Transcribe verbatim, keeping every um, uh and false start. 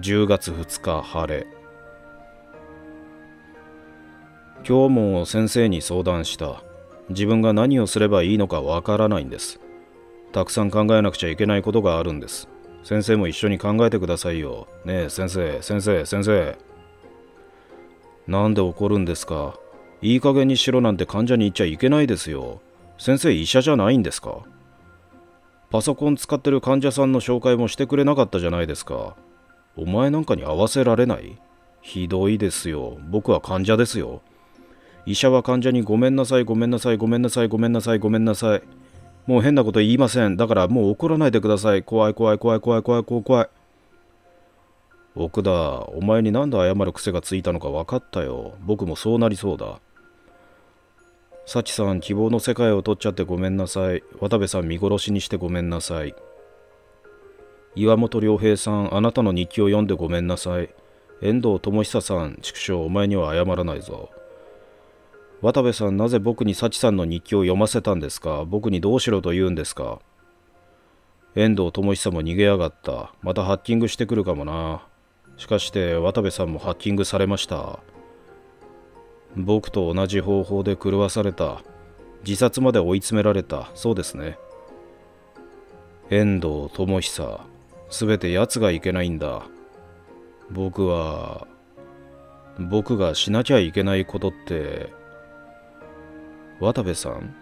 じゅうがつふつか晴れ。今日も先生に相談した。自分が何をすればいいのかわからないんです。たくさん考えなくちゃいけないことがあるんです。先生も一緒に考えてくださいよ。ねえ先生、先生、先生。なんで怒るんですか。いい加減にしろなんて患者に言っちゃいけないですよ。先生医者じゃないんですか。パソコン使ってる患者さんの紹介もしてくれなかったじゃないですか。お前なんかに合わせられない？ひどいですよ。僕は患者ですよ。医者は患者にごめんなさい、ごめんなさい、ごめんなさい、ごめんなさい、ごめんなさい。もう変なこと言いません。だからもう怒らないでください。怖い怖い怖い怖い怖い怖い怖い。奥田、お前になんで謝る癖がついたのか分かったよ。僕もそうなりそうだ。幸さん、希望の世界を取っちゃってごめんなさい。渡部さん見殺しにしてごめんなさい。岩本良平さん、あなたの日記を読んでごめんなさい。遠藤智久さん、畜生、お前には謝らないぞ。渡部さん、なぜ僕に幸さんの日記を読ませたんですか。僕にどうしろと言うんですか。遠藤智久も逃げやがった。またハッキングしてくるかもな。しかして渡部さんもハッキングされました。僕と同じ方法で狂わされた。自殺まで追い詰められた。そうですね。遠藤智久、すべて奴がいけないんだ。僕は、僕がしなきゃいけないことって、渡部さん